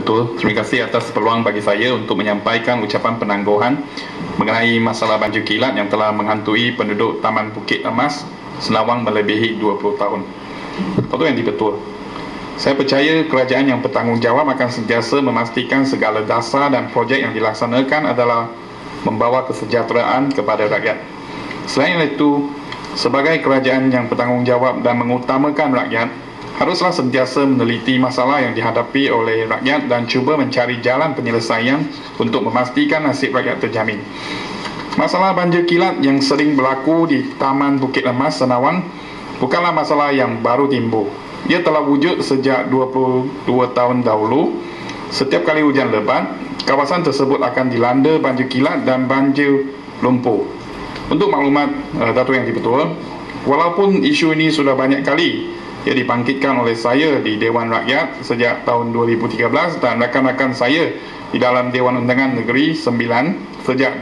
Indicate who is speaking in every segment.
Speaker 1: betul. Terima kasih atas peluang bagi saya untuk menyampaikan ucapan penangguhan mengenai masalah banjir kilat yang telah menghantui penduduk Taman Bukit Emas, Senawang melebihi 20 tahun. Betul yang betul. Saya percaya kerajaan yang bertanggungjawab akan sentiasa memastikan segala dasar dan projek yang dilaksanakan adalah membawa kesejahteraan kepada rakyat. Selain itu, sebagai kerajaan yang bertanggungjawab dan mengutamakan rakyat, haruslah sentiasa meneliti masalah yang dihadapi oleh rakyat dan cuba mencari jalan penyelesaian untuk memastikan nasib rakyat terjamin. Masalah banjir kilat yang sering berlaku di Taman Bukit Emas, Senawang bukanlah masalah yang baru timbul. Ia telah wujud sejak 22 tahun dahulu. Setiap kali hujan lebat, kawasan tersebut akan dilanda banjir kilat dan banjir lumpur. Untuk maklumat Datuk Yang Dipertua, walaupun isu ini sudah banyak kali ia dibangkitkan oleh saya di Dewan Rakyat sejak tahun 2013 dan rakan-rakan saya di dalam Dewan Undangan Negeri 9 sejak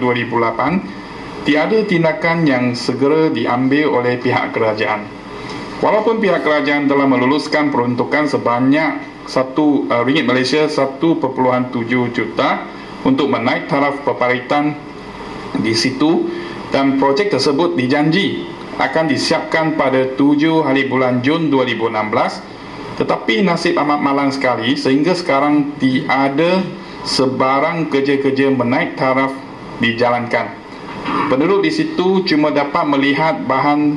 Speaker 1: 2008, tiada tindakan yang segera diambil oleh pihak kerajaan. Walaupun pihak kerajaan telah meluluskan peruntukan sebanyak ringgit Malaysia 1.7 juta untuk menaik taraf peparitan di situ, dan projek tersebut dijanji akan disiapkan pada 7 hari bulan Jun 2016, tetapi nasib amat malang sekali sehingga sekarang tiada sebarang kerja-kerja menaik taraf dijalankan. Penduduk di situ cuma dapat melihat bahan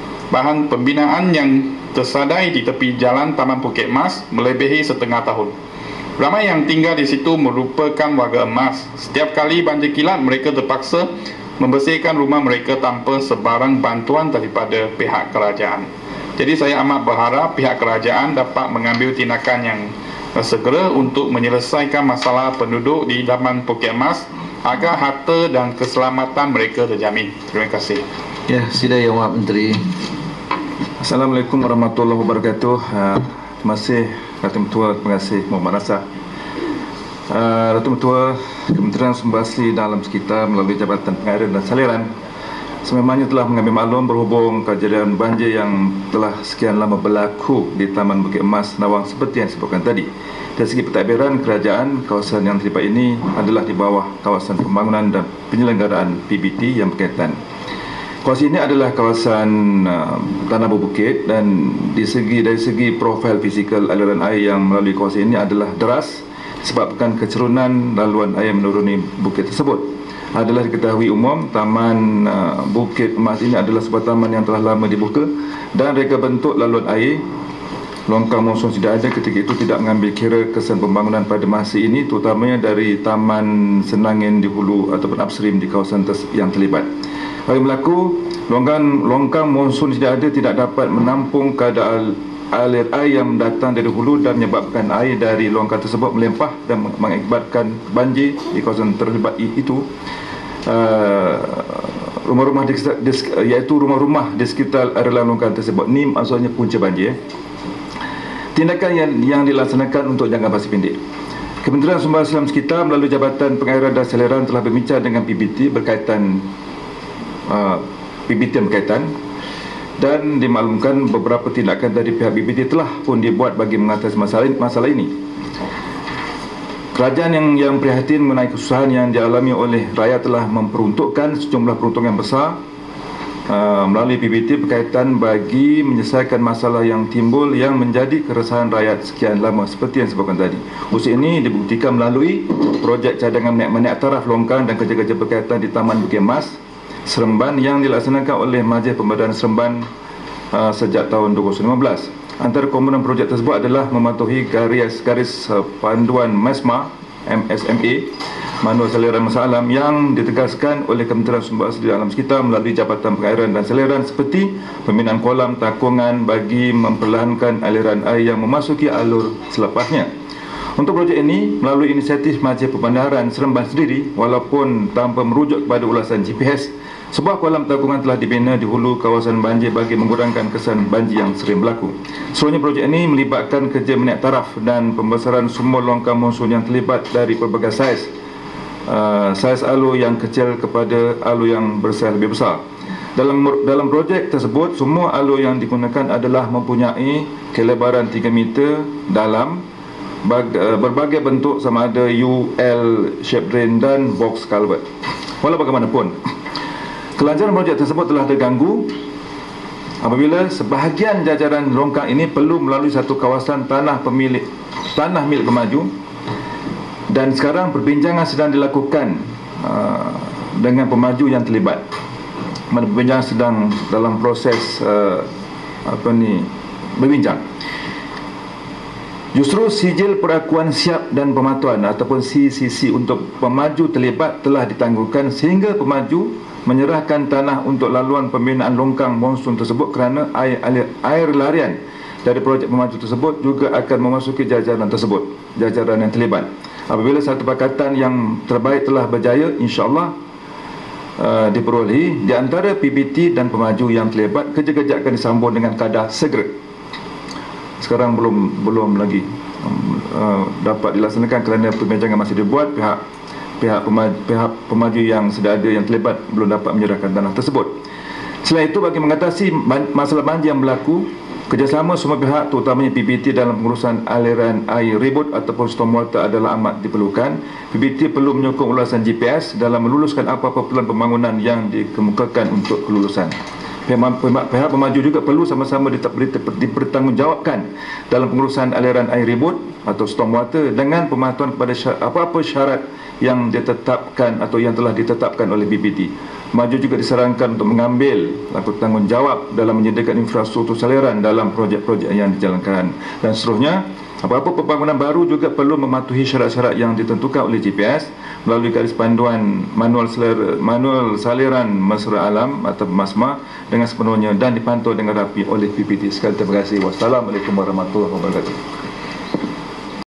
Speaker 1: pembinaan yang tersadai di tepi jalan Taman Bukit Emas melebihi setengah tahun. Ramai yang tinggal di situ merupakan warga emas. Setiap kali banjir kilat, mereka terpaksa membersihkan rumah mereka tanpa sebarang bantuan daripada pihak kerajaan. Jadi saya amat berharap pihak kerajaan dapat mengambil tindakan yang segera untuk menyelesaikan masalah penduduk di Taman Bukit Emas agar harta dan keselamatan mereka terjamin. Terima kasih.
Speaker 2: Ya, sila Yang Wahab Menteri.
Speaker 3: Assalamualaikum warahmatullahi wabarakatuh. Terima kasih Datuk Ketua, terima kasih Muhammad Nasar. Datuk Ketua, Kementerian Sumber Asli dan Alam Sekitar melalui Jabatan Pengairan dan Saliran sememangnya telah mengambil maklum berhubung kejadian banjir yang telah sekian lama berlaku di Taman Bukit Emas, Senawang seperti yang disebutkan tadi. Dari segi pentadbiran kerajaan, kawasan yang terlibat ini adalah di bawah kawasan pembangunan dan penyelenggaraan PBT yang berkaitan. Kawasan ini adalah kawasan tanah berbukit dan dari segi profil fizikal aliran air yang melalui kawasan ini adalah deras disebabkan kecerunan laluan air menuruni bukit tersebut. Adalah diketahui umum, Taman Bukit Emas ini adalah sebuah taman yang telah lama dibuka dan reka bentuk laluan air longkang monsun tidak ada ketika itu tidak mengambil kira kesan pembangunan pada masa ini, terutamanya dari Taman Senangin di hulu ataupun upstream di kawasan yang terlibat. Bagi berlaku, longkang monsun tidak ada tidak dapat menampung keadaan alir air yang datang dari hulu dan menyebabkan air dari longkang tersebut melimpah dan mengakibatkan banjir di kawasan terlibat itu. Rumah-rumah iaitu rumah-rumah di sekitar aliran longkang tersebut. Ini maksudnya punca banjir. Tindakan yang dilaksanakan untuk jangka masa pendek. Kementerian Sumber Asli Sekitar melalui Jabatan Pengairan dan Saliran telah berbincang dengan PBT berkaitan dan dimaklumkan beberapa tindakan dari pihak BBT telah pun dibuat bagi mengatasi masalah ini. Kerajaan yang prihatin mengenai kesusahan yang dialami oleh rakyat telah memperuntukkan sejumlah peruntukan yang besar melalui PBT berkaitan bagi menyelesaikan masalah yang timbul yang menjadi keresahan rakyat sekian lama seperti yang disebutkan tadi. Usaha ini dibuktikan melalui projek cadangan menaik taraf longkang dan kerja-kerja berkaitan di Taman Bukit Emas, Seremban yang dilaksanakan oleh Majlis Pemberdayaan Seremban sejak tahun 2015. Antara komponen projek tersebut adalah mematuhi garis panduan MSMA, Manual Saliran Masa Alam yang ditegaskan oleh Kementerian Sumber Asli dan Alam Sekitar melalui Jabatan Pengairan dan Saliran seperti pembinaan kolam takungan bagi memperlahankan aliran air yang memasuki alur selepasnya. Untuk projek ini, melalui inisiatif Majlis Perbandaran Seremban sendiri, walaupun tanpa merujuk kepada ulasan GPS, sebuah kolam takungan telah dibina di hulu kawasan banjir bagi mengurangkan kesan banjir yang sering berlaku. Seluruhnya projek ini melibatkan kerja menaik taraf dan pembesaran sumur longkang monsun yang terlibat dari pelbagai saiz alur yang kecil kepada alur yang bersaiz lebih besar. Dalam projek tersebut, semua alur yang digunakan adalah mempunyai kelebaran 3 meter dalam berbagai bentuk sama ada U, L, shape drain dan box culvert. Walau bagaimanapun, kelancaran projek tersebut telah terganggu apabila sebahagian jajaran longkang ini perlu melalui satu kawasan tanah milik pemaju, dan sekarang perbincangan sedang dilakukan dengan pemaju yang terlibat. Perbincangan sedang dalam proses berbincang. Justru sijil perakuan siap dan pematuan ataupun CCC untuk pemaju terlibat telah ditangguhkan sehingga pemaju menyerahkan tanah untuk laluan pembinaan longkang monsun tersebut kerana air larian dari projek pemaju tersebut juga akan memasuki jajaran tersebut, jajaran yang terlibat. Apabila satu pakatan yang terbaik telah berjaya, insya-Allah diperolehi di antara PBT dan pemaju yang terlibat, kerja-kerja akan disambung dengan kadar segera. Sekarang belum lagi dapat dilaksanakan kerana perbincangan masih dibuat. Pihak pemaju yang sudah ada yang terlibat belum dapat menyerahkan tanah tersebut. Selain itu, bagi mengatasi masalah banjir yang berlaku, kerjasama semua pihak terutamanya PBT dalam pengurusan aliran air ribut ataupun stormwater adalah amat diperlukan. PBT perlu menyokong ulasan GPS dalam meluluskan apa-apa pelan pembangunan yang dikemukakan untuk kelulusan. Pihak pemaju juga perlu sama-sama dipertanggungjawabkan dalam pengurusan aliran air ribut atau stormwater dengan pematuhan kepada apa-apa syarat yang ditetapkan atau yang telah ditetapkan oleh BPT. Pemaju juga disarankan untuk mengambil tanggungjawab dalam menyediakan infrastruktur saliran dalam projek-projek yang dijalankan. Dan seterusnya, apa-apa pembangunan baru juga perlu mematuhi syarat-syarat yang ditentukan oleh GPS melalui garis panduan manual saliran mesra alam atau MASMA dengan sepenuhnya dan dipantau dengan rapi oleh PPT. Sekali terima kasih. Wassalamualaikum warahmatullahi wabarakatuh.